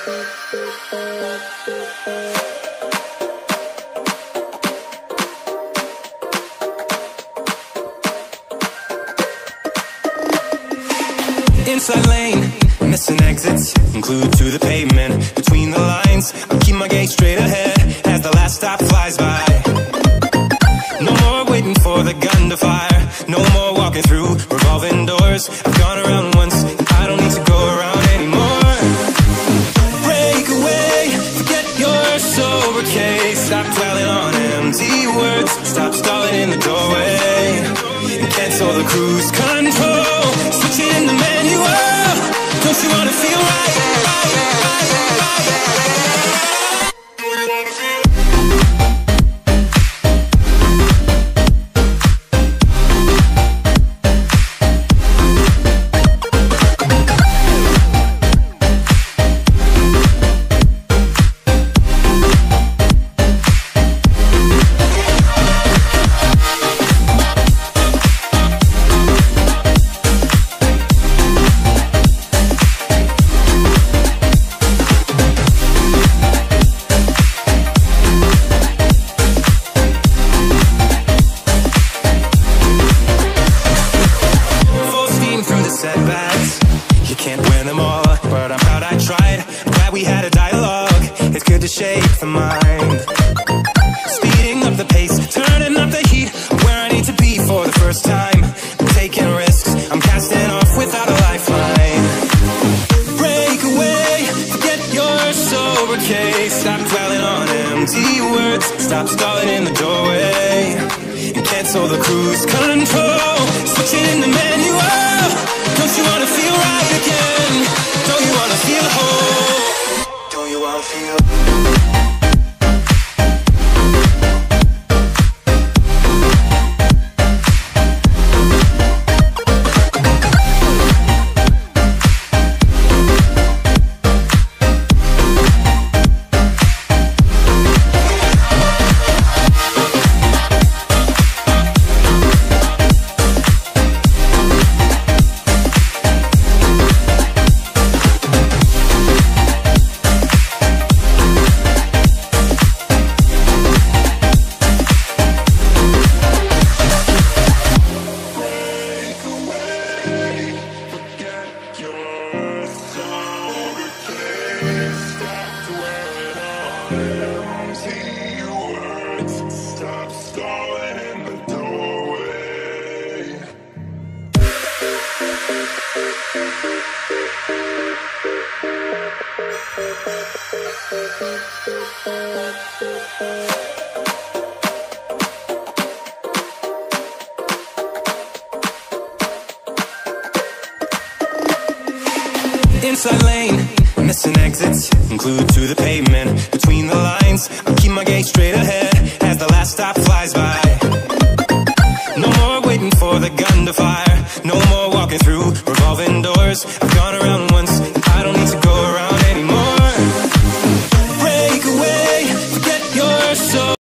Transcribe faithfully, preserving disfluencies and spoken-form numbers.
Inside lane, missing exits, glued to the pavement. Between the lines, I keep my gaze straight ahead as the last stop flies by. No more waiting for the gun to fire, no more walking through revolving doors. I've gone around once, I don't need to go around anymore. Break away, forget your sober case. Stop dwelling on empty words, stop stalling in the doorway, and cancel the cruise control. Switching in the manual, don't you wanna feel right? right, right, right, right. Setbacks, you can't win them all, but I'm proud I tried. I'm glad we had a dialogue, it's good to shape the mind. Speeding up the pace, turning up the heat, where I need to be for the first time. I'm taking risks, I'm casting off without a lifeline. Break away, forget your sober case. Stop dwelling on empty words, stop stalling in the doorway, and cancel the cruise control. Switching in the manual, don't you wanna feel right again? Don't you wanna feel whole? Don't you wanna feel stop stalling in the doorway. Inside lane, missing exits, glued to the pavement. Between the lines, I keep my gaze straight ahead as the last stop flies by. No more waiting for the gun to fire, no more walking through revolving doors. I've gone around once, I don't need to go